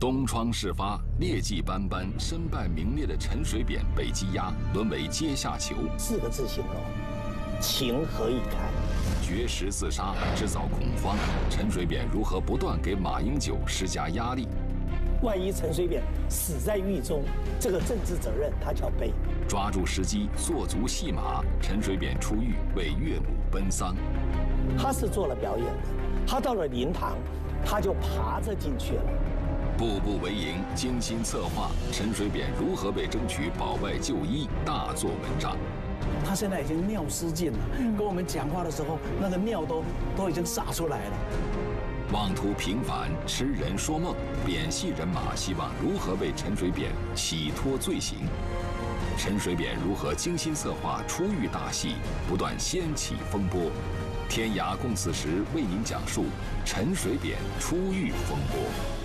东窗事发，劣迹斑斑、身败名裂的陈水扁被羁押，沦为阶下囚。 4个字形容：情何以堪？ 绝食自杀，制造恐慌。陈水扁如何不断给马英九施加压力？ 万一陈水扁死在狱中，这个政治责任他就要背。 抓住时机，做足戏码。陈水扁出狱为岳母奔丧。 他是做了表演的，他到了灵堂，他就爬着进去了。 步步为营，精心策划，陈水扁如何为争取保外就医大做文章。 他现在已经尿失禁了，跟我们讲话的时候，那个尿都已经洒出来了。 妄图平反，痴人说梦，扁系人马希望如何为陈水扁洗脱罪行？陈水扁如何精心策划出狱大戏，不断掀起风波？天涯共此时为您讲述陈水扁出狱风波。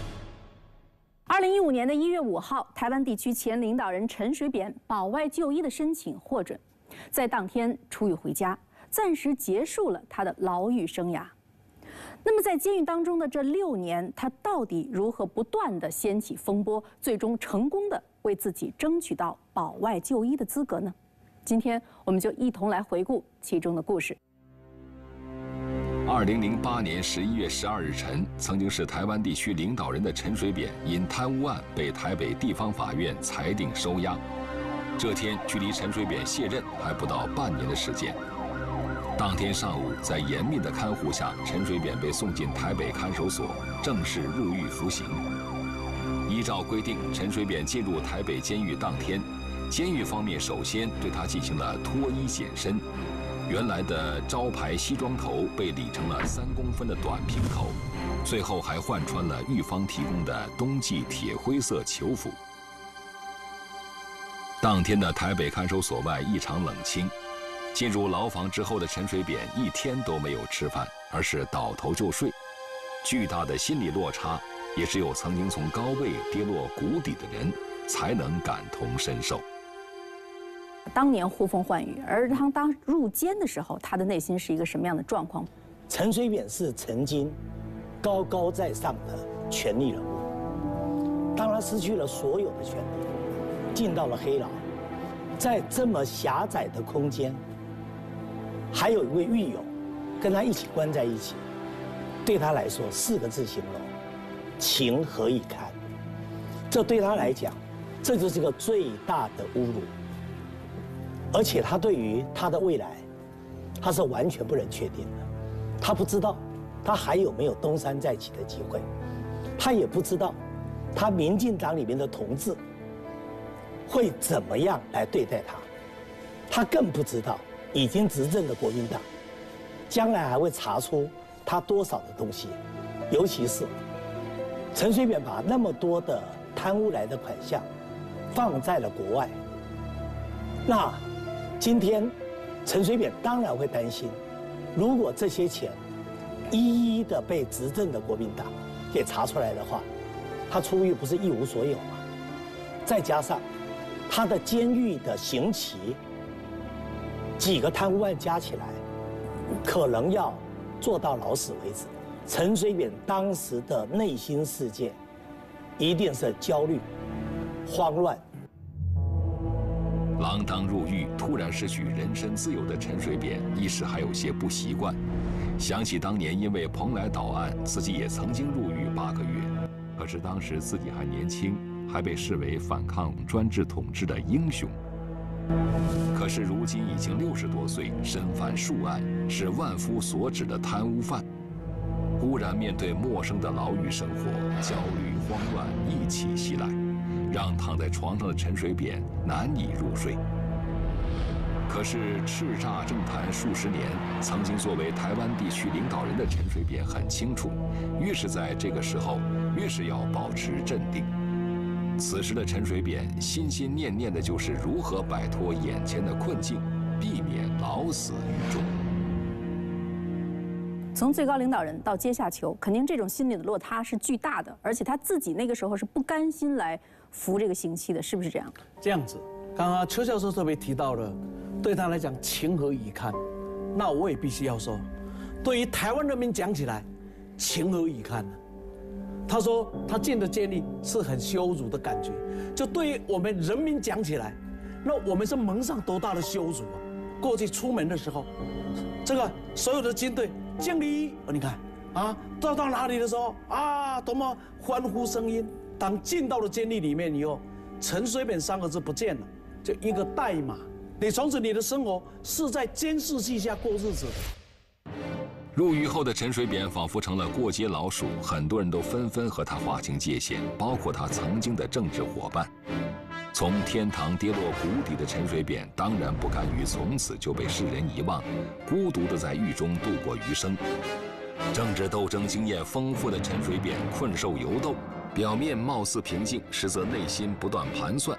2015年1月5号，台湾地区前领导人陈水扁保外就医的申请获准，在当天出狱回家，暂时结束了他的牢狱生涯。那么在监狱当中的这6年，他到底如何不断地掀起风波，最终成功地为自己争取到保外就医的资格呢？今天我们就一同来回顾其中的故事。 2008年11月12日晨，曾经是台湾地区领导人的陈水扁因贪污案被台北地方法院裁定收押。这天距离陈水扁卸任还不到半年的时间。当天上午，在严密的看护下，陈水扁被送进台北看守所，正式入狱服刑。依照规定，陈水扁进入台北监狱当天，监狱方面首先对他进行了脱衣显身。原来的招牌西装头被理成了3公分的短平头，最后还换穿了狱方提供的冬季铁灰色囚服。当天的台北看守所外异常冷清。进入牢房之后的陈水扁一天都没有吃饭，而是倒头就睡。巨大的心理落差，也只有曾经从高位跌落谷底的人才能感同身受。 当年呼风唤雨，而当入监的时候，他的内心是一个什么样的状况？ 陈水扁是曾经高高在上的权力人物，当他失去了所有的权利，进到了黑牢，在这么狭窄的空间，还有一位狱友跟他一起关在一起，对他来说4个字形容：情何以堪？这对他来讲，这就是一个最大的侮辱。而且他对于他的未来，他是完全不能确定的。他不知道他还有没有东山再起的机会，他也不知道他民进党里面的同志会怎么样来对待他，他更不知道已经执政的国民党将来还会查出他多少的东西，尤其是陈水扁把那么多的贪污来的款项放在了国外，那今天陈水扁当然会担心，如果这些钱一一的被执政的国民党给查出来的话，他出狱不是一无所有吗？再加上他的监狱的刑期，几个贪污案加起来，可能要做到老死为止。陈水扁当时的内心世界，一定是焦虑、慌乱。 锒铛入狱，突然失去人身自由的陈水扁，一时还有些不习惯。想起当年因为蓬莱岛案，自己也曾经入狱8个月，可是当时自己还年轻，还被视为反抗专制统治的英雄。可是如今已经60多岁，身犯数案，是万夫所指的贪污犯。忽然面对陌生的牢狱生活，焦虑、慌乱一起袭来，让躺在床上的陈水扁难以入睡。可是叱咤政坛数十年，曾经作为台湾地区领导人的陈水扁很清楚，越是在这个时候，越是要保持镇定。此时的陈水扁心心念念的就是如何摆脱眼前的困境，避免老死狱中。 从最高领导人到阶下囚，肯定这种心理的落差是巨大的，而且他自己那个时候是不甘心来服这个刑期的，是不是这样？ 这样子，刚刚邱教授特别提到了，对他来讲情何以堪？那我也必须要说，对于台湾人民讲起来，情何以堪呢？ 他说他进的监狱是很羞辱的感觉，就对于我们人民讲起来，那我们是蒙上多大的羞辱啊！过去出门的时候，这个所有的军队敬礼，你看啊，到哪里的时候啊，多么欢呼声音。当进到了监狱里面以后，陈水扁3个字不见了，就一个代码。你从此你的生活是在监视器下过日子的。 入狱后的陈水扁仿佛成了过街老鼠，很多人都纷纷和他划清界限，包括他曾经的政治伙伴。从天堂跌落谷底的陈水扁，当然不甘于从此就被世人遗忘，孤独地在狱中度过余生。政治斗争经验丰富的陈水扁困兽犹斗，表面貌似平静，实则内心不断盘算。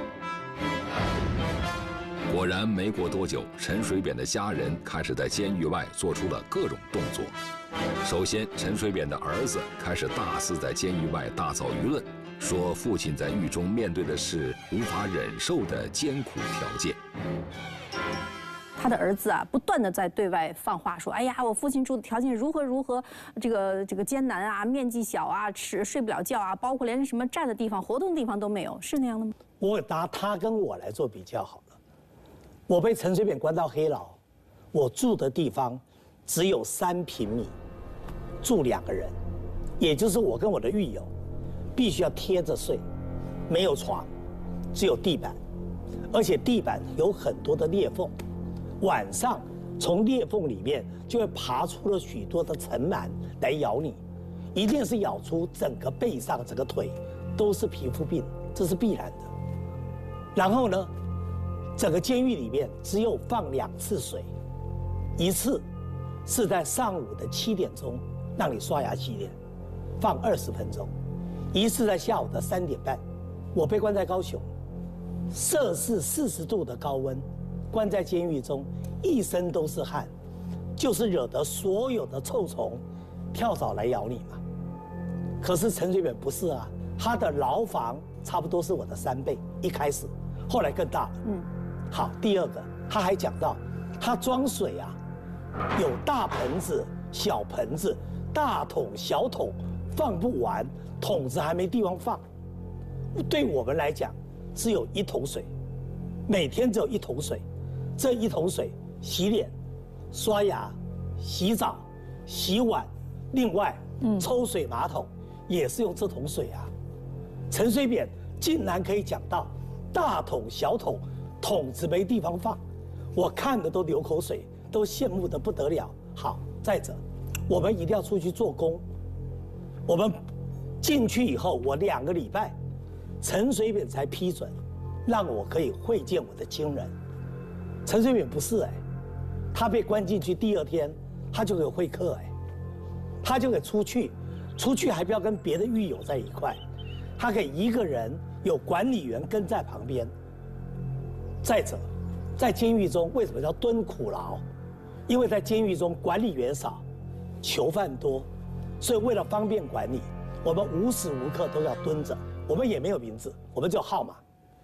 果然，没过多久，陈水扁的家人开始在监狱外做出了各种动作。首先，陈水扁的儿子开始大肆在监狱外大造舆论，说父亲在狱中面对的是无法忍受的艰苦条件。 他的儿子啊，不断的在对外放话说：“哎呀，我父亲住的条件如何，这个艰难啊，面积小啊，睡不了觉啊，包括连什么站的地方、活动的地方都没有，是那样的吗？” 我拿他跟我来做比较好了。我被陈水扁关到黑牢，我住的地方只有3平米，住2个人，也就是我跟我的狱友必须要贴着睡，没有床，只有地板，而且地板有很多的裂缝，晚上从裂缝里面就会爬出了许多的尘螨来咬你，一定是咬出整个背上、整个腿都是皮肤病，这是必然的。然后呢，整个监狱里面只有放2次水，一次是在上午的7点钟让你刷牙洗脸，放20分钟；一次在下午的3点半。我被关在高雄，摄氏40度的高温，关在监狱中，一身都是汗，就是惹得所有的臭虫、跳蚤来咬你嘛。可是陈水扁不是啊，他的牢房差不多是我的3倍，一开始，后来更大了。好，第二个，他还讲到，他装水啊，有大盆子、小盆子，大桶、小桶，放不完，桶子还没地方放。对我们来讲，只有1桶水，每天只有1桶水，这1桶水洗脸、刷牙、洗澡、洗碗，另外抽水马桶也是用这桶水啊。陈水扁竟然可以讲到大桶、小桶。桶子没地方放，我看的都流口水，都羡慕的不得了。好，再者，我们一定要出去做工。我们进去以后，我2个礼拜，陈水扁才批准，让我可以会见我的亲人。陈水扁不是他被关进去第2天，他就可以会客他就可以出去还不要跟别的狱友在一块，他可以一个人有管理员跟在旁边。再者，在监狱中为什么叫蹲苦牢？因为在监狱中管理员少，囚犯多，所以为了方便管理，我们无时无刻都要蹲着。我们也没有名字，我们只有号码。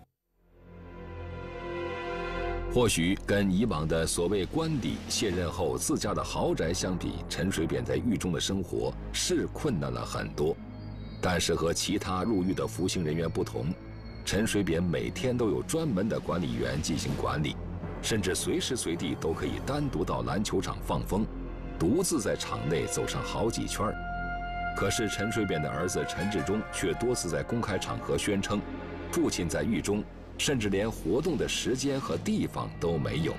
或许跟以往的所谓官邸卸任后自家的豪宅相比，陈水扁在狱中的生活是困难了很多，但是和其他入狱的服刑人员不同。陈水扁每天都有专门的管理员进行管理，甚至随时随地都可以单独到篮球场放风，独自在场内走上好几圈。可是陈水扁的儿子陈致中却多次在公开场合宣称，父亲在狱中甚至连活动的时间和地方都没有。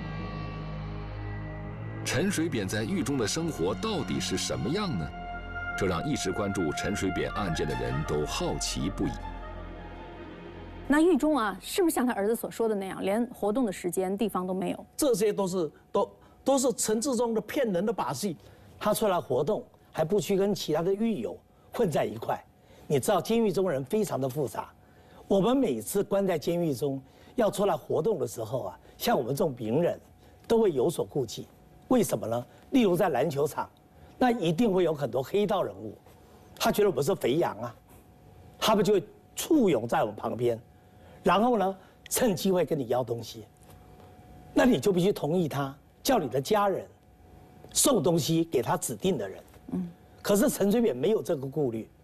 陈水扁在狱中的生活到底是什么样呢？这让一直关注陈水扁案件的人都好奇不已。 那狱中啊，是不是像他儿子所说的那样，连活动的时间、地方都没有？ 这些都是陈致中的骗人的把戏。 他出来活动，还不去跟其他的狱友混在一块。你知道，监狱中人非常的复杂。我们每次关在监狱中要出来活动的时候啊，像我们这种名人，都会有所顾忌。为什么呢？例如在篮球场，那一定会有很多黑道人物，他觉得我们是肥羊啊，他们就会簇拥在我们旁边。然后呢，趁机会跟你要东西，那你就必须同意他，叫你的家人送东西给他指定的人。可是陈水扁没有这个顾虑，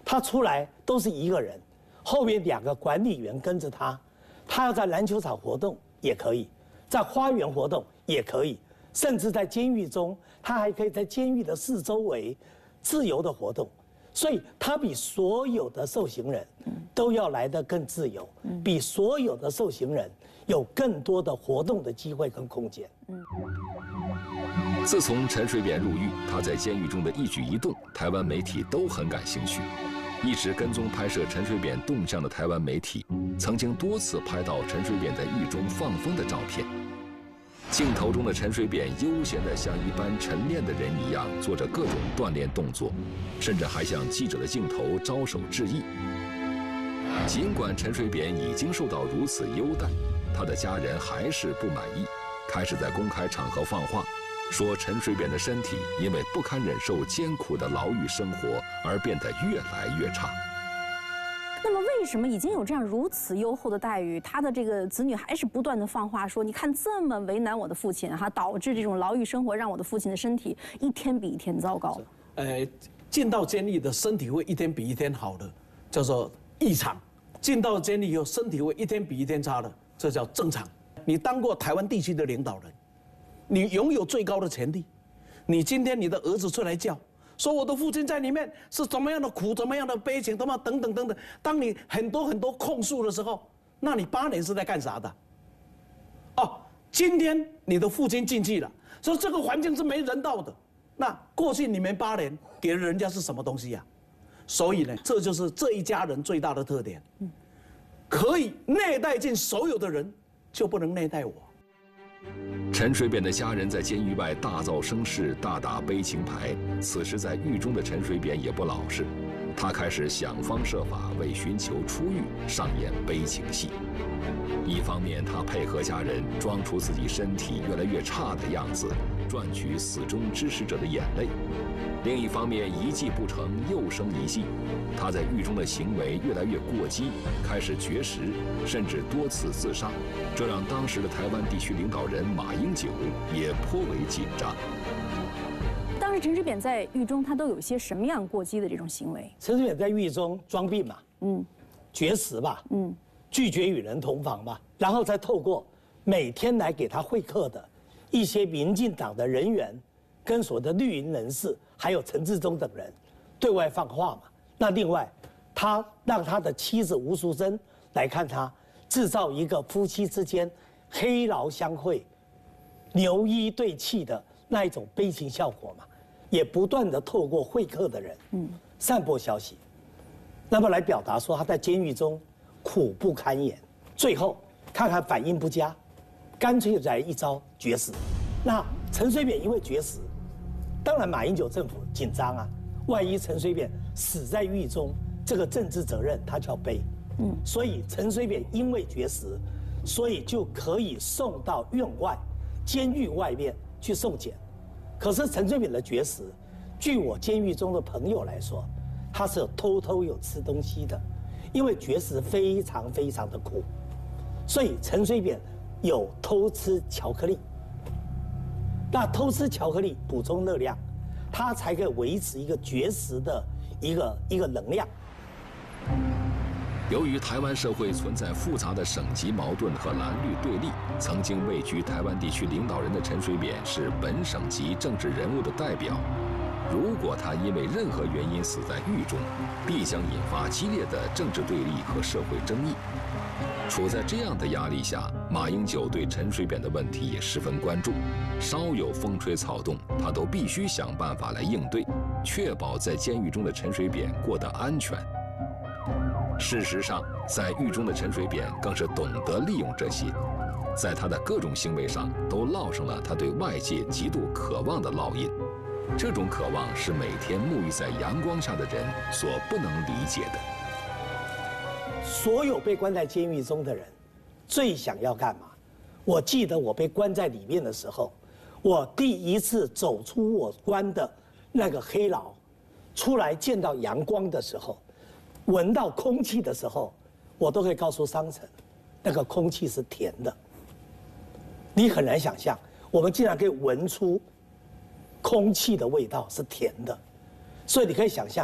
他出来都是一个人，后面2个管理员跟着他，他要在篮球场活动也可以，在花园活动也可以，甚至在监狱中，他还可以在监狱的四周围自由的活动。所以他比所有的受刑人都要来得更自由，比所有的受刑人有更多的活动的机会跟空间。 自从陈水扁入狱，他在监狱中的一举一动，台湾媒体都很感兴趣。一直跟踪拍摄陈水扁动向的台湾媒体，曾经多次拍到陈水扁在狱中放风的照片。镜头中的陈水扁悠闲地像一般晨练的人一样做着各种锻炼动作，甚至还向记者的镜头招手致意。尽管陈水扁已经受到如此优待，他的家人还是不满意，开始在公开场合放话，说陈水扁的身体因为不堪忍受艰苦的牢狱生活而变得越来越差。 那么为什么已经有这样如此优厚的待遇，他的这个子女还是不断的放话说，你看这么为难我的父亲哈，导致这种牢狱生活让我的父亲的身体一天比一天糟糕。 进到监狱的身体会一天比一天好的，叫做异常；进到监狱以后身体会一天比一天差的，这叫正常。你当过台湾地区的领导人，你拥有最高的权力，你今天你的儿子出来叫，说我的父亲在里面是怎么样的苦，怎么样的悲情，等等等等。当你很多控诉的时候，那你8年是在干啥的？哦，今天你的父亲进去了，说这个环境是没人道的。那过去你们8年给了人家是什么东西呀？所以呢，这就是这一家人最大的特点。可以内带进所有的人，就不能内带我。 陈水扁的家人在监狱外大造声势，大打悲情牌。此时在狱中的陈水扁也不老实，他开始想方设法为寻求出狱上演悲情戏。一方面，他配合家人装出自己身体越来越差的样子，赚取死忠支持者的眼泪；另一方面，一计不成又生一计，他在狱中的行为越来越过激，开始绝食，甚至多次自杀，这让当时的台湾地区领导人马英九也颇为紧张。 当时陈水扁在狱中，他都有一些什么样过激的这种行为？ 陈水扁在狱中装病嘛，绝食吧，拒绝与人同房吧，然后再透过每天来给他会客的一些民进党的人员，跟所谓的绿营人士，还有陈致中等人，对外放话嘛。那另外，他让他的妻子吴淑珍来看他，制造一个夫妻之间黑牢相会、牛衣对泣的那一种悲情效果嘛，也不断的透过会客的人，散播消息，那么来表达说他在监狱中苦不堪言。最后看看反应不佳，干脆来一招绝食。那陈水扁因为绝食，当然马英九政府紧张啊，万一陈水扁死在狱中，这个政治责任他就要背。所以陈水扁因为绝食，所以就可以送到院外、监狱外面去送检。可是陈水扁的绝食，据我监狱中的朋友来说，他是偷偷有吃东西的，因为绝食非常非常的苦，所以陈水扁有偷吃巧克力。那偷吃巧克力补充热量，他才可以维持一个绝食的一个能量。 由于台湾社会存在复杂的省级矛盾和蓝绿对立，曾经位居台湾地区领导人的陈水扁是本省级政治人物的代表。如果他因为任何原因死在狱中，必将引发激烈的政治对立和社会争议。处在这样的压力下，马英九对陈水扁的问题也十分关注，稍有风吹草动，他都必须想办法来应对，确保在监狱中的陈水扁过得安全。事实上，在狱中的陈水扁更是懂得利用这些，在他的各种行为上都烙上了他对外界极度渴望的烙印。这种渴望是每天沐浴在阳光下的人所不能理解的。 所有被关在监狱中的人，最想要干嘛？我记得我被关在里面的时候，我第一次走出我关的那个黑牢，出来见到阳光的时候，闻到空气的时候，我都可以告诉商城，那个空气是甜的。你很难想象，我们竟然可以闻出空气的味道是甜的，所以你可以想象，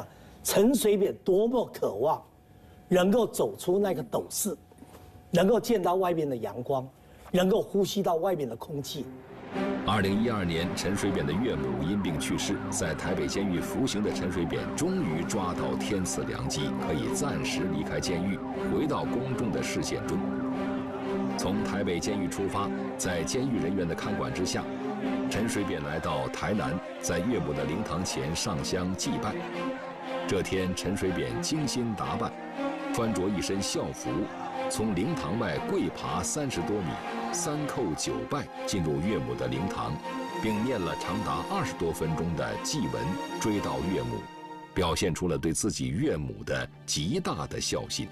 陈水扁多么渴望能够走出那个斗室，能够见到外面的阳光，能够呼吸到外面的空气。 2012年，陈水扁的岳母因病去世，在台北监狱服刑的陈水扁终于抓到天赐良机，可以暂时离开监狱，回到公众的视线中。从台北监狱出发，在监狱人员的看管之下，陈水扁来到台南，在岳母的灵堂前上香祭拜。这天，陈水扁精心打扮，穿着一身校服，从灵堂外跪爬30多米，3叩9拜进入岳母的灵堂，并念了长达20多分钟的祭文，追悼岳母，表现出了对自己岳母的极大的孝心。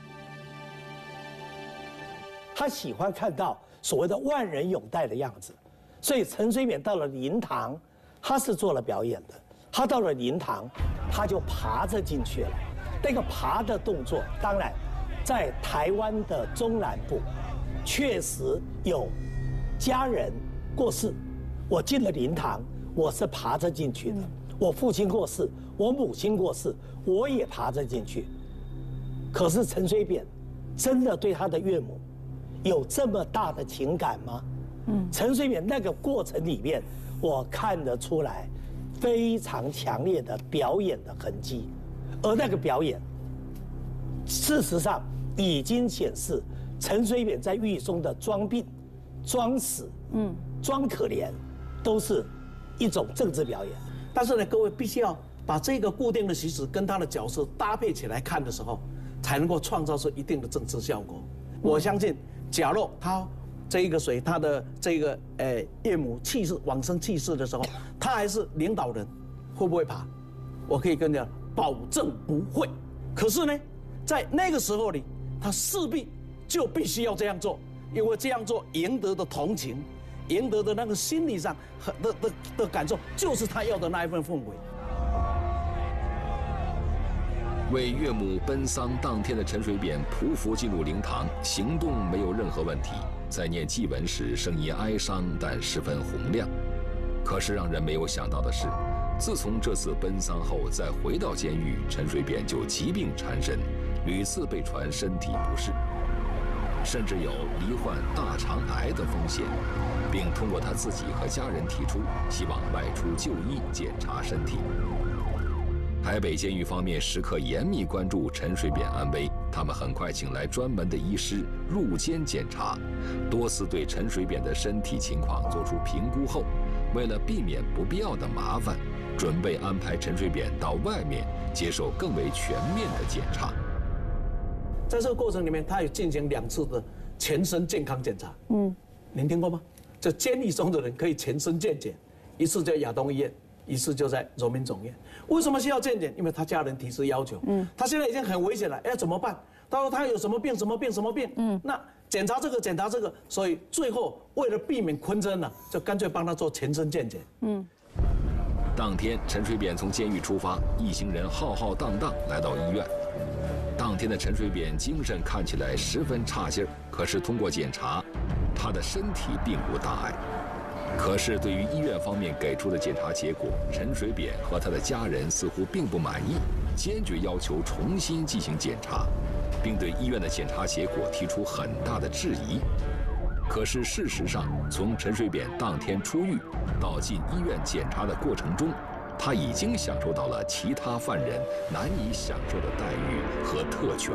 他喜欢看到所谓的万人拥戴的样子，所以陈水扁到了灵堂，他是做了表演的。他到了灵堂，他就爬着进去了。那个爬的动作，当然，在台湾的中南部，确实有家人过世，我进了灵堂，我是爬着进去的。我父亲过世，我母亲过世，我也爬着进去。可是陈水扁真的对他的岳母有这么大的情感吗？陈水扁那个过程里面，我看得出来非常强烈的表演的痕迹，而那个表演，事实上已经显示陈水扁在狱中的装病、装死、装可怜，都是一种政治表演。 但是呢，各位必须要把这个固定的习俗跟他的角色搭配起来看的时候，才能够创造出一定的政治效果。我相信，假若他他的这个岳母往生去世的时候，他还是领导人，会不会爬？我可以跟你讲，保证不会。可是呢，在那个时候里，他势必就必须要这样做，因为这样做赢得的同情，赢得的那个心理上的感受，就是他要的那一份氛围。 为岳母奔丧当天的陈水扁匍匐进入灵堂，行动没有任何问题。在念祭文时，声音哀伤，但十分洪亮。可是让人没有想到的是，自从这次奔丧后，再回到监狱，陈水扁就疾病缠身，屡次被传身体不适，甚至有罹患大肠癌的风险，并通过他自己和家人提出，希望外出就医检查身体。台北监狱方面时刻严密关注陈水扁安危，他们很快请来专门的医师入监检查，多次对陈水扁的身体情况做出评估后，为了避免不必要的麻烦，准备安排陈水扁到外面接受更为全面的检查。 在这个过程里面，他有进行2次的全身健康检查。您听过吗？就监狱中的人可以全身健检，一次在亚东医院，一次就在荣民总院。为什么需要健检？因为他家人提出要求。他现在已经很危险了，要怎么办？他说他有什么病，什么病，什么病。那检查这个，检查这个，所以最后为了避免纷争呢，就干脆帮他做全身健检。 当天，陈水扁从监狱出发，一行人浩浩荡荡来到医院。当天的陈水扁精神看起来十分差劲儿，可是通过检查，他的身体并无大碍。可是对于医院方面给出的检查结果，陈水扁和他的家人似乎并不满意，坚决要求重新进行检查，并对医院的检查结果提出很大的质疑。可是事实上，从陈水扁当天出狱到进医院检查的过程中，他已经享受到了其他犯人难以享受的待遇和特权。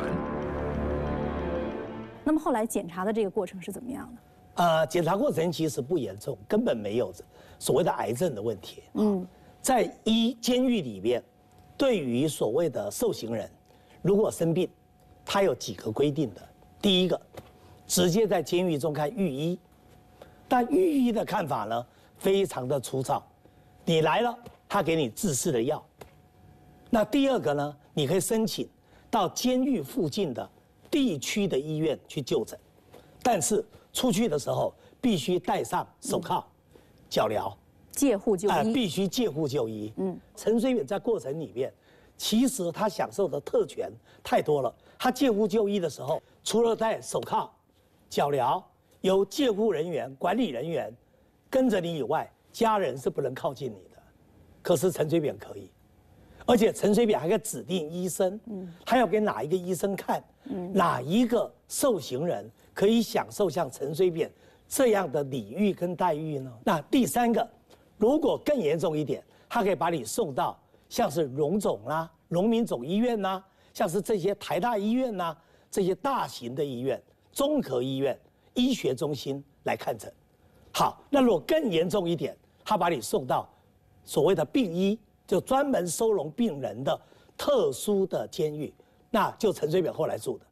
那么后来检查的这个过程是怎么样的？ 检查过程其实不严重，根本没有所谓的癌症的问题。在监狱里面，对于所谓的受刑人，如果生病，他有几个规定的。第一个，直接在监狱中看狱医，但狱医的看法呢，非常的粗糙。你来了，他给你治世的药。那第二个呢，你可以申请到监狱附近的地区的医院去就诊，但是出去的时候必须戴上手铐、脚镣， 戒护就医， 必须戒护就医。陈水扁在过程里面，其实他享受的特权太多了。他戒护就医的时候，除了戴手铐、脚镣，由戒护人员、管理人员跟着你以外，家人是不能靠近你的。可是陈水扁可以， 而且陈水扁还可以指定医生，他要给哪一个医生看，哪一个受刑人可以享受像陈水扁这样的礼遇跟待遇呢？那第三个，如果更严重一点，他可以把你送到像是荣总啦、荣民总医院啦，像是这些台大医院啦，这些大型的医院、综合医院、医学中心来看诊。好，那如果更严重一点，他把你送到所谓的病医，就专门收容病人的特殊的监狱，那就陈水扁后来住的。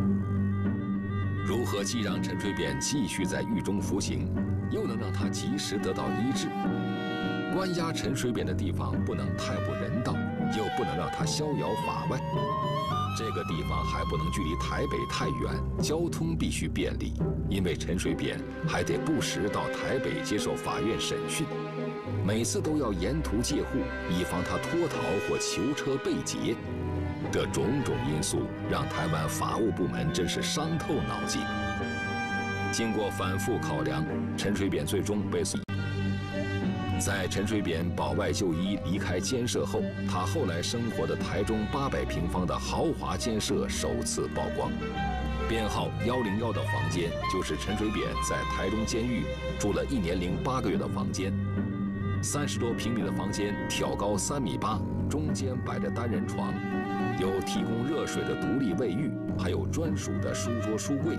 如何既让陈水扁继续在狱中服刑，又能让他及时得到医治？关押陈水扁的地方不能太不人道，又不能让他逍遥法外。这个地方还不能距离台北太远，交通必须便利，因为陈水扁还得不时到台北接受法院审讯，每次都要沿途借护，以防他脱逃或囚车被劫。这种种因素让台湾法务部门真是伤透脑筋。经过反复考量，陈水扁最终被送。在陈水扁保外就医离开监舍后，他后来生活的台中800平方的豪华监舍首次曝光。编号101的房间就是陈水扁在台中监狱住了1年零8个月的房间。30多平米的房间，挑高3.8米，中间摆着单人床，有提供热水的独立卫浴，还有专属的书桌书柜。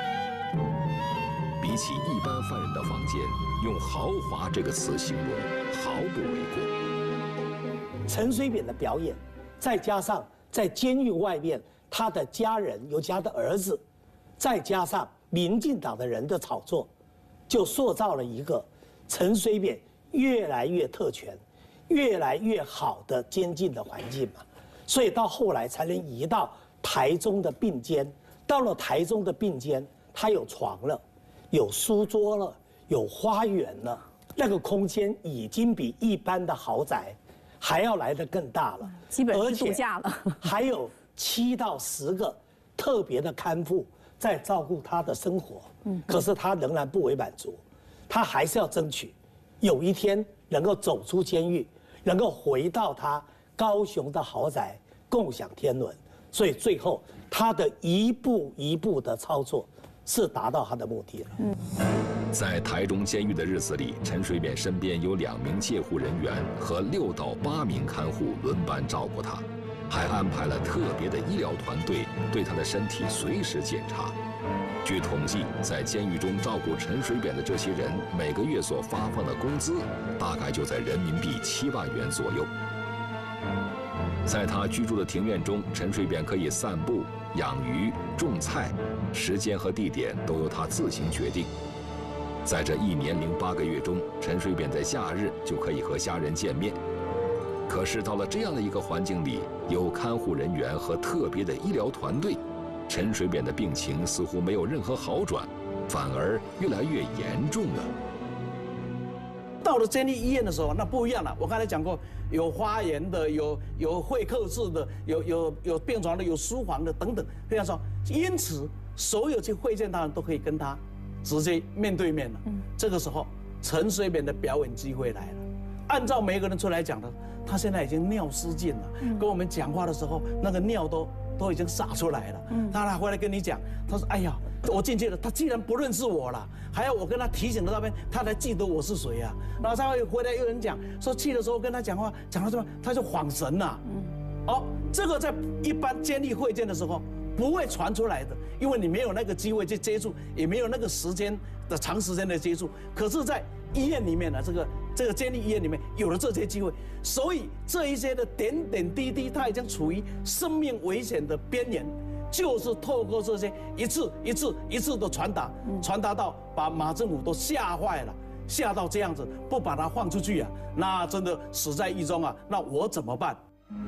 比起一般犯人的房间，用豪华这个词形容毫不为过。 陈水扁的表演，再加上在监狱外面他的家人，尤其他的儿子，再加上民进党的人的炒作，就塑造了一个陈水扁越来越特权、越来越好的监禁的环境嘛。所以到后来才能移到台中的并监。到了台中的并监，他有床了，有书桌了，有花园了，那个空间已经比一般的豪宅还要来得更大了， 基本是度假了。 还有7到10个特别的看护在照顾他的生活。可是他仍然不为满足，他还是要争取有一天能够走出监狱，能够回到他高雄的豪宅共享天伦。所以最后他的一步一步的操作是达到他的目的了。 在台中监狱的日子里，陈水扁身边有2名戒护人员和6到8名看护轮班照顾他，还安排了特别的医疗团队对他的身体随时检查。据统计，在监狱中照顾陈水扁的这些人，每个月所发放的工资大概就在人民币7万元左右。在他居住的庭院中，陈水扁可以散步、养鱼、种菜，时间和地点都由他自行决定。在这1年零8个月中，陈水扁在假日就可以和家人见面。可是到了这样的一个环境里，有看护人员和特别的医疗团队，陈水扁的病情似乎没有任何好转，反而越来越严重了。 到了监狱医院的时候，那不一样了。我刚才讲过，有花园的，有会客室的，有病床的，有书房的等等。这样说，因此所有去会见他人都可以跟他直接面对面了。这个时候，陈水扁的表演机会来了。按照每一个人出来讲的，他现在已经尿失禁了，跟我们讲话的时候，那个尿都已经洒出来了。他还回来跟你讲，他说：“哎呀，我进去了，他既然不认识我了，还要我跟他提醒的那边，他才记得我是谁啊。”然后他会回来有人讲说，去的时候跟他讲话，讲到这么，他就恍神了。哦，这个在一般监狱会见的时候不会传出来的，因为你没有那个机会去接触，也没有那个时间的长时间的接触。可是，在医院里面呢，这个监狱医院里面有了这些机会，所以这一些的点点滴滴，他已经处于生命危险的边缘，就是透过这些一次的传达到把马政府都吓坏了，吓到这样子，不把他放出去啊，那真的死在狱中啊，那我怎么办？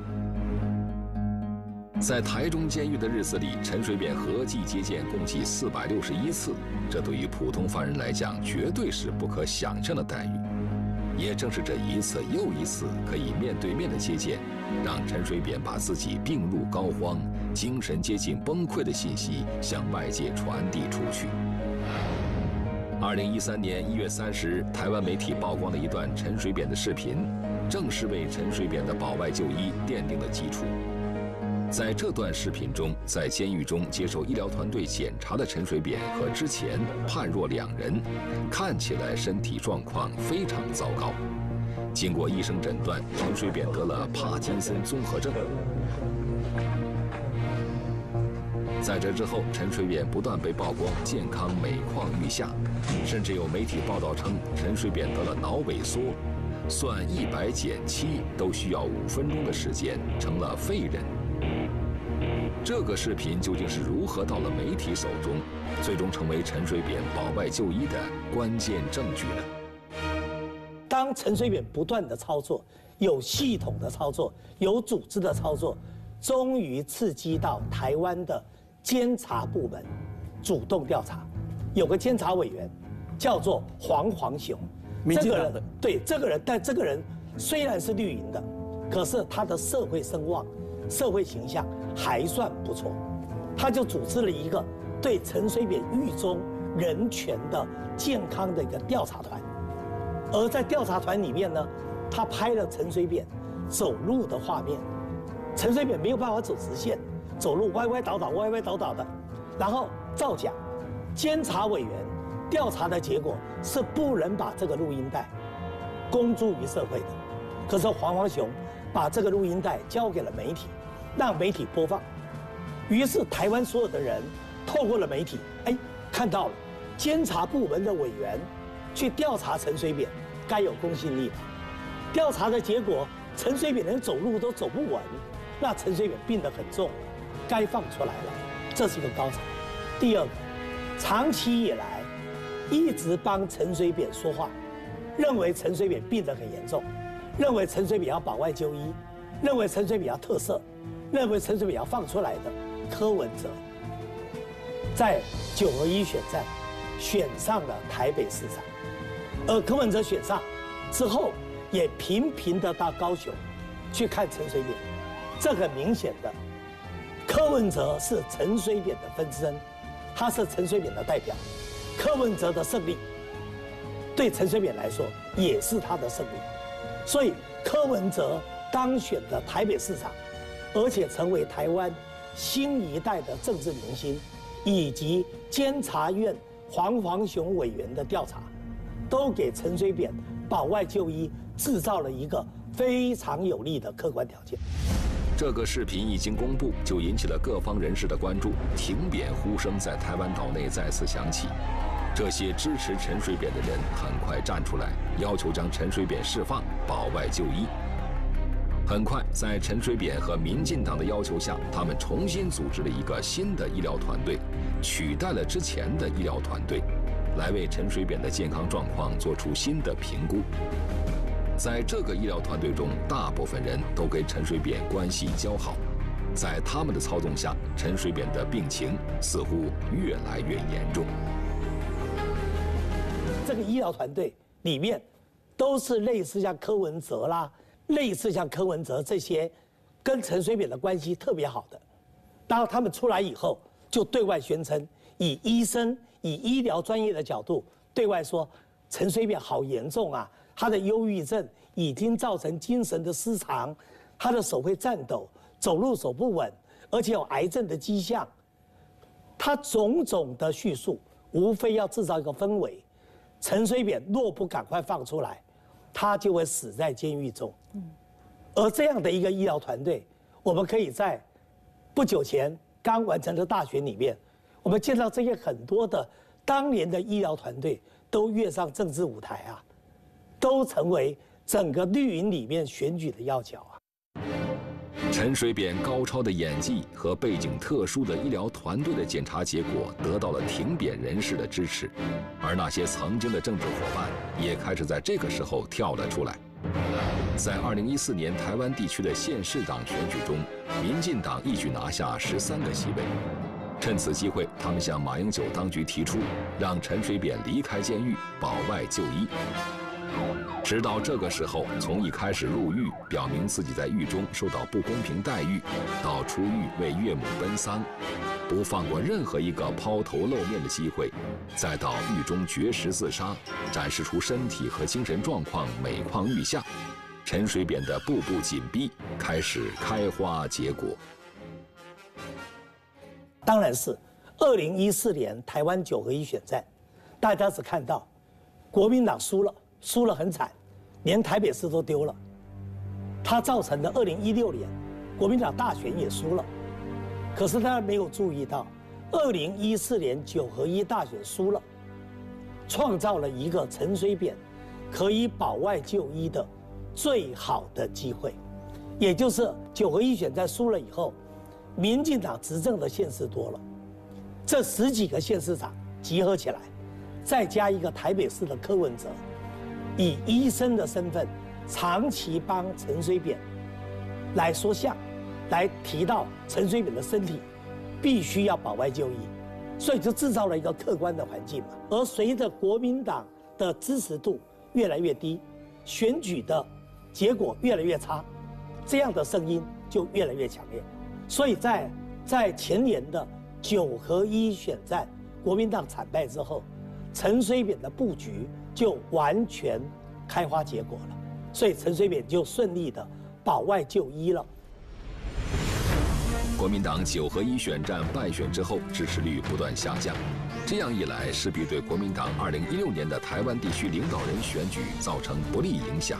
在台中监狱的日子里，陈水扁合计接见共计461次，这对于普通犯人来讲，绝对是不可想象的待遇。也正是这一次又一次可以面对面的接见，让陈水扁把自己病入膏肓、精神接近崩溃的信息向外界传递出去。2013年1月30日，台湾媒体曝光了一段陈水扁的视频， 正是为陈水扁的保外就医奠定了基础。在这段视频中，在监狱中接受医疗团队检查的陈水扁和之前判若两人，看起来身体状况非常糟糕。经过医生诊断，陈水扁得了帕金森综合症。在这之后，陈水扁不断被曝光健康每况愈下，甚至有媒体报道称陈水扁得了脑萎缩，算100减7都需要5分钟的时间，成了废人。这个视频究竟是如何到了媒体手中，最终成为陈水扁保外就医的关键证据呢？ 当陈水扁不断的操作，有系统的操作，有组织的操作，终于刺激到台湾的监察部门主动调查。有个监察委员叫做黄雄， 民进党的。 对这个人，但这个人虽然是绿营的，可是他的社会声望、社会形象还算不错。他就组织了一个对陈水扁狱中人权的健康的一个调查团。而在调查团里面呢，他拍了陈水扁走路的画面。陈水扁没有办法走直线，走路歪歪倒倒、歪歪倒倒的，然后造假。监察委员调查的结果是不能把这个录音带公诸于社会的。可是黄雄把这个录音带交给了媒体，让媒体播放。于是台湾所有的人透过了媒体，看到了监察部门的委员去调查陈水扁，该有公信力吧？调查的结果，陈水扁连走路都走不稳，那陈水扁病得很重，该放出来了，这是一个高潮。第二个，长期以来一直帮陈水扁说话，认为陈水扁病得很严重，认为陈水扁要保外就医，认为陈水扁要特赦，认为陈水扁要放出来的柯文哲，在9合1选战选上了台北市长，而柯文哲选上之后，也频频的到高雄去看陈水扁。这很明显的，柯文哲是陈水扁的分身，他是陈水扁的代表。柯文哲的胜利，对陈水扁来说也是他的胜利。所以柯文哲当选的台北市长，而且成为台湾新一代的政治明星，以及监察院黄雄委员的调查，都给陈水扁保外就医制造了一个非常有利的客观条件。 这个视频一经公布，就引起了各方人士的关注，挺扁呼声在台湾岛内再次响起。这些支持陈水扁的人很快站出来，要求将陈水扁释放、保外就医。很快，在陈水扁和民进党的要求下，他们重新组织了一个新的医疗团队，取代了之前的医疗团队，来为陈水扁的健康状况做出新的评估。在这个医疗团队中，大部分人都跟陈水扁关系交好，在他们的操纵下，陈水扁的病情似乎越来越严重。 这个医疗团队里面都是类似像柯文哲啦，类似像柯文哲这些跟陈水扁的关系特别好的，然后他们出来以后就对外宣称，以医生、以医疗专业的角度对外说，陈水扁好严重啊，他的忧郁症已经造成精神的失常，他的手会颤抖，走路走不稳，而且有癌症的迹象。他种种的叙述，无非要制造一个氛围。陈水扁若不赶快放出来，他就会死在监狱中。而这样的一个医疗团队，我们可以在不久前刚完成的大选里面，我们见到这些很多的当年的医疗团队都跃上政治舞台啊，都成为整个绿营里面选举的要角啊。 陈水扁高超的演技和背景特殊的医疗团队的检查结果得到了挺扁人士的支持，而那些曾经的政治伙伴也开始在这个时候跳了出来。在2014年台湾地区的县市长选举中，民进党一举拿下13个席位。趁此机会，他们向马英九当局提出，让陈水扁离开监狱，保外就医。直到这个时候，从一开始入狱表明自己在狱中受到不公平待遇，到出狱为岳母奔丧，不放过任何一个抛头露面的机会，再到狱中绝食自杀，展示出身体和精神状况每况愈下， 陈水扁的步步紧逼开始开花结果。 当然是2014年台湾9合1选战，大家只看到国民党输了很惨，连台北市都丢了。它造成的2016年国民党大选也输了，可是大家没有注意到，2014年9合1大选输了，创造了一个陈水扁可以保外就医的最好的机会，也就是9合1选战输了以后，民进党执政的县市多了，这10几个县市长集合起来，再加一个台北市的柯文哲，以医生的身份长期帮陈水扁来说项，来提到陈水扁的身体必须要保外就医，所以就制造了一个客观的环境嘛。而随着国民党的支持度越来越低，选举的结果越来越差，这样的声音就越来越强烈。所以在前年的9合1选战，国民党惨败之后，陈水扁的布局就完全开花结果了，所以陈水扁就顺利的保外就医了。 国民党9合1选战败选之后，支持率不断下降，这样一来势必对国民党2016年的台湾地区领导人选举造成不利影响。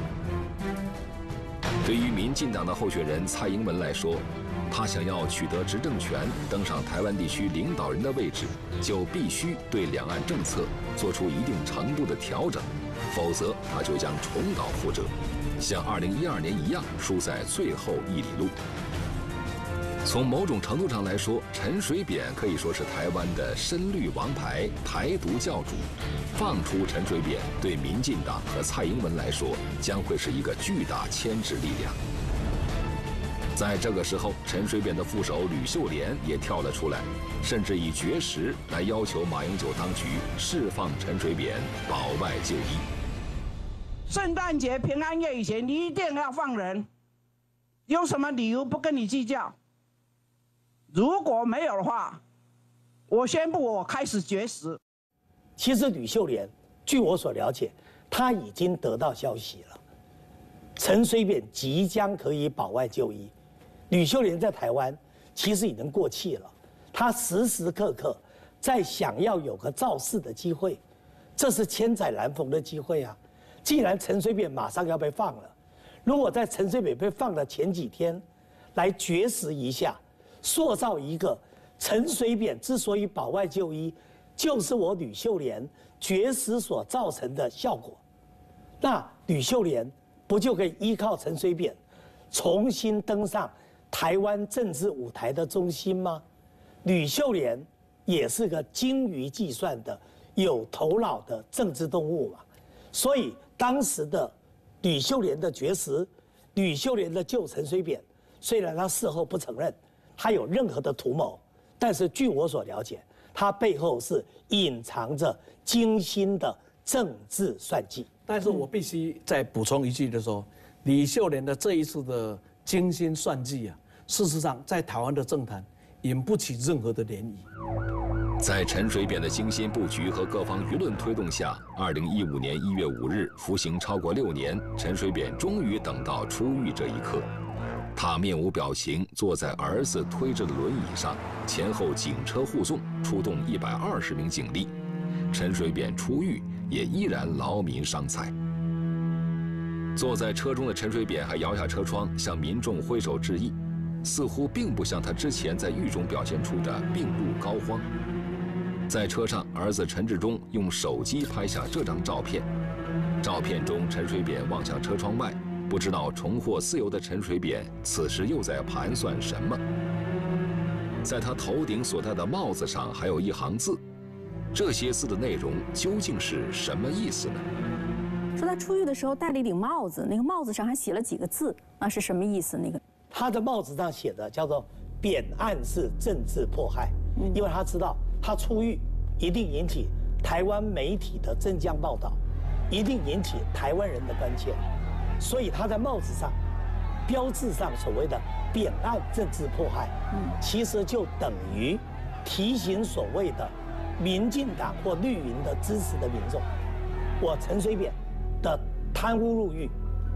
对于民进党的候选人蔡英文来说，他想要取得执政权，登上台湾地区领导人的位置，就必须对两岸政策做出一定程度的调整，否则他就将重蹈覆辙，像2012年一样输在最后1里路。从某种程度上来说，陈水扁可以说是台湾的深绿王牌、台独教主。放出陈水扁，对民进党和蔡英文来说，将会是一个巨大牵制力量。在这个时候，陈水扁的副手吕秀莲也跳了出来，甚至以绝食来要求马英九当局释放陈水扁，保外就医。 圣诞节、平安夜以前，你一定要放人，有什么理由不跟你计较？如果没有的话，我宣布我开始绝食。 其实吕秀莲，据我所了解，他已经得到消息了，陈水扁即将可以保外就医。吕秀莲在台湾其实已经过气了，他时时刻刻在想要有个造势的机会，这是千载难逢的机会啊！既然陈水扁马上要被放了，如果在陈水扁被放的前几天来绝食一下，塑造一个陈水扁之所以保外就医，就是我吕秀莲绝食所造成的效果，那吕秀莲不就可以依靠陈水扁重新登上台湾政治舞台的中心吗？吕秀莲也是个精于计算的、有头脑的政治动物嘛。所以当时的吕秀莲的绝食，吕秀莲的救陈水扁，虽然他事后不承认他有任何的图谋，但是据我所了解，他背后是隐藏着精心的政治算计。 但是我必须再补充一句的说，李秀莲的这一次的精心算计啊，事实上在台湾的政坛引不起任何的涟漪。 在陈水扁的精心布局和各方舆论推动下，2015年1月5日，服刑超过6年，陈水扁终于等到出狱这一刻。他面无表情，坐在儿子推着的轮椅上，前后警车护送，出动120名警力。陈水扁出狱也依然劳民伤财。坐在车中的陈水扁还摇下车窗，向民众挥手致意，似乎并不像他之前在狱中表现出的病入膏肓。在车上，儿子陈致中用手机拍下这张照片。照片中，陈水扁望向车窗外，不知道重获自由的陈水扁此时又在盘算什么。在他头顶所戴的帽子上还有一行字，这些字的内容究竟是什么意思呢？ 说他出狱的时候戴了一顶帽子，那个帽子上还写了几个字，那是什么意思？那个他的帽子上写的叫做“扁案是政治迫害”，因为他知道他出狱一定引起台湾媒体的真相报道，一定引起台湾人的关切，所以他在帽子上标志上所谓的“扁案政治迫害”，其实就等于提醒所谓的民进党或绿营的支持的民众，我陈水扁的贪污入狱，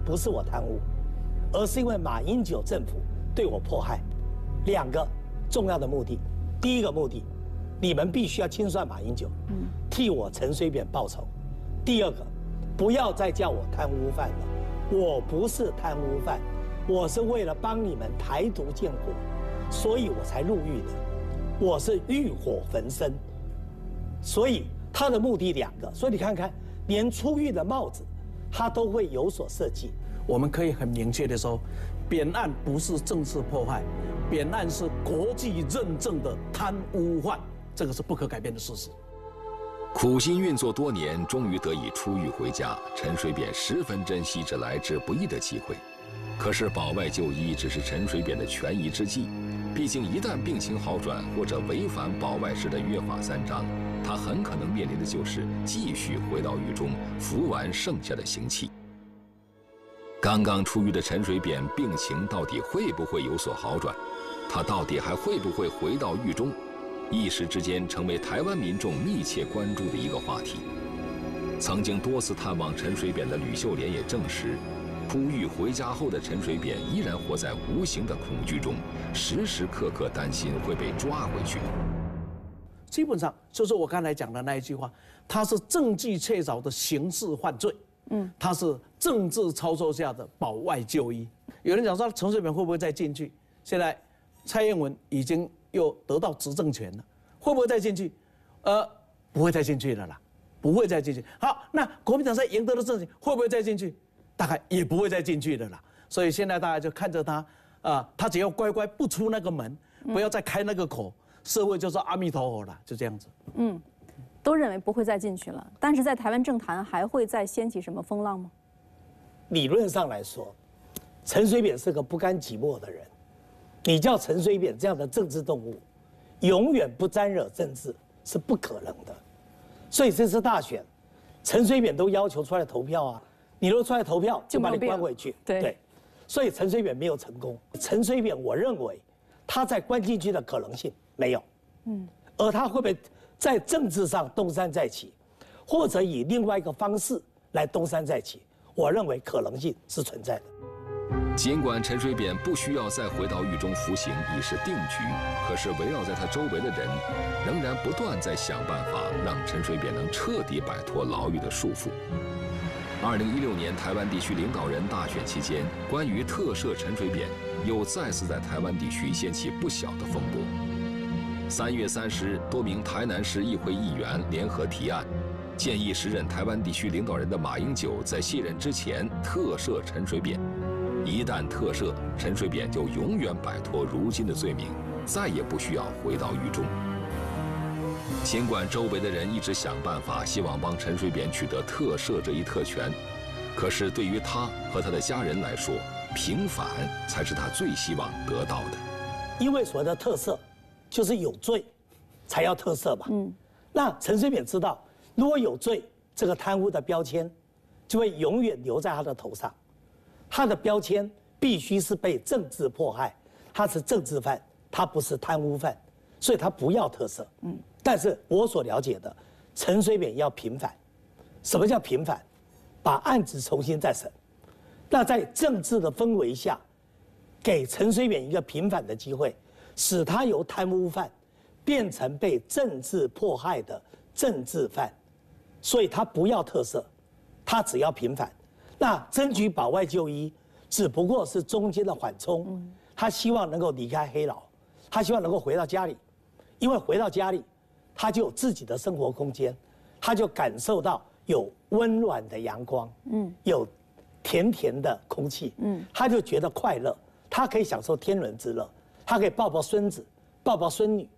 不是我贪污，而是因为马英九政府对我迫害。2个重要的目的，第一个目的，你们必须要清算马英九，替我陈水扁报仇；第二个，不要再叫我贪污犯了，我不是贪污犯，我是为了帮你们台独建国，所以我才入狱的，我是欲火焚身。所以他的目的2个，所以你看看，连出狱的帽子，他都会有所设计。 我们可以很明确的说，扁案不是政治迫害，扁案是国际认证的贪污犯，这个是不可改变的事实。 苦心运作多年，终于得以出狱回家，陈水扁十分珍惜这来之不易的机会。可是保外就医只是陈水扁的权宜之计，毕竟一旦病情好转或者违反保外时的约法3章，他很可能面临的就是继续回到狱中服完剩下的刑期。刚刚出狱的陈水扁病情到底会不会有所好转？他到底还会不会回到狱中？一时之间成为台湾民众密切关注的一个话题。曾经多次探望陈水扁的吕秀莲也证实，出狱回家后的陈水扁依然活在无形的恐惧中，时时刻刻担心会被抓回去。 基本上就是我刚才讲的那一句话，他是证据确凿的刑事犯罪，他是政治操作下的保外就医。有人讲说陈水扁会不会再进去？现在蔡英文已经又得到执政权了，会不会再进去？不会再进去了啦，不会再进去。好，那国民党在赢得了政权，会不会再进去？大概也不会再进去的啦。所以现在大家就看着他，他只要乖乖不出那个门，不要再开那个口，社会就说阿弥陀佛了，就这样子。 都认为不会再进去了，但是在台湾政坛还会再掀起什么风浪吗？ 理论上来说，陈水扁是个不甘寂寞的人。你叫陈水扁这样的政治动物，永远不沾惹政治是不可能的。所以这次大选，陈水扁都要求出来投票啊，你若出来投票，就把你关回去。对，所以陈水扁没有成功。陈水扁，我认为他在关进去的可能性没有。而他会不会在政治上东山再起，或者以另外一个方式来东山再起？我认为可能性是存在的。 尽管陈水扁不需要再回到狱中服刑已是定局，可是围绕在他周围的人，仍然不断在想办法让陈水扁能彻底摆脱牢狱的束缚。2016年台湾地区领导人大选期间，关于特赦陈水扁又再次在台湾地区掀起不小的风波。3月30日，多名台南市议会议员联合提案，建议时任台湾地区领导人的马英九在卸任之前特赦陈水扁。一旦特赦，陈水扁就永远摆脱如今的罪名，再也不需要回到狱中。尽管周围的人一直想办法，希望帮陈水扁取得特赦这一特权，可是对于他和他的家人来说，平反才是他最希望得到的。 因为所谓的特赦，就是有罪才要特赦嘛。那陈水扁知道，如果有罪，这个贪污的标签就会永远留在他的头上。他的标签必须是被政治迫害，他是政治犯，他不是贪污犯，所以他不要特赦。但是我所了解的，陈水扁要平反。什么叫平反？把案子重新再审。那在政治的氛围下，给陈水扁一个平反的机会，使他由贪污犯变成被政治迫害的政治犯，所以他不要特赦，他只要平反。那争取保外就医，只不过是中间的缓冲。他希望能够离开黑牢，他希望能够回到家里，因为回到家里，他就有自己的生活空间，他就感受到有温暖的阳光，有甜甜的空气，他就觉得快乐，他可以享受天伦之乐，他可以抱抱孙子，抱抱孙女。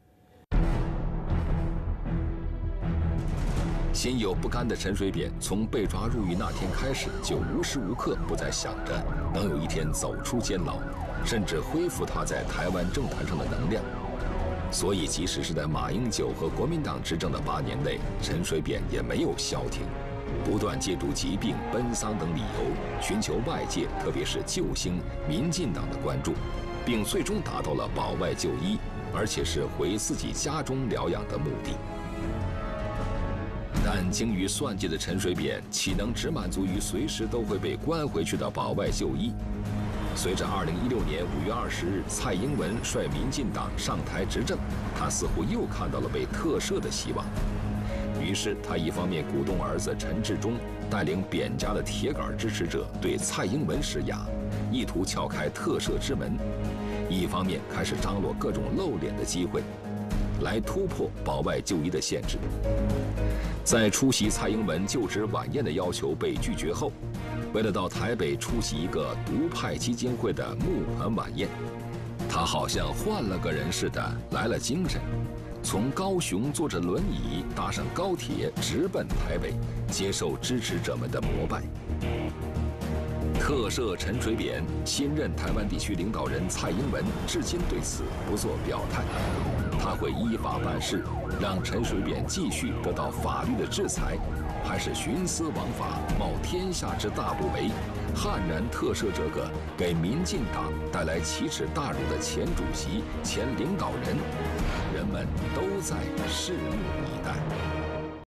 心有不甘的陈水扁，从被抓入狱那天开始，就无时无刻不在想着能有一天走出监牢，甚至恢复他在台湾政坛上的能量。所以，即使是在马英九和国民党执政的8年内，陈水扁也没有消停，不断借助疾病、奔丧等理由，寻求外界，特别是救星民进党的关注，并最终达到了保外就医，而且是回自己家中疗养的目的。 但精于算计的陈水扁岂能只满足于随时都会被关回去的保外就医？随着2016年5月20日蔡英文率民进党上台执政，他似乎又看到了被特赦的希望。于是他一方面鼓动儿子陈致中带领扁家的铁杆支持者对蔡英文施压，意图撬开特赦之门；一方面开始张罗各种露脸的机会，来突破保外就医的限制。在出席蔡英文就职晚宴的要求被拒绝后，为了到台北出席一个独派基金会的募款晚宴，他好像换了个人似的来了精神，从高雄坐着轮椅搭上高铁直奔台北，接受支持者们的膜拜。特赦陈水扁，新任台湾地区领导人蔡英文至今对此不做表态。他会依法办事，让陈水扁继续得到法律的制裁，还是徇私枉法，冒天下之大不韪，悍然特赦这个给民进党带来奇耻大辱的前主席、前领导人？人们都在拭目以待。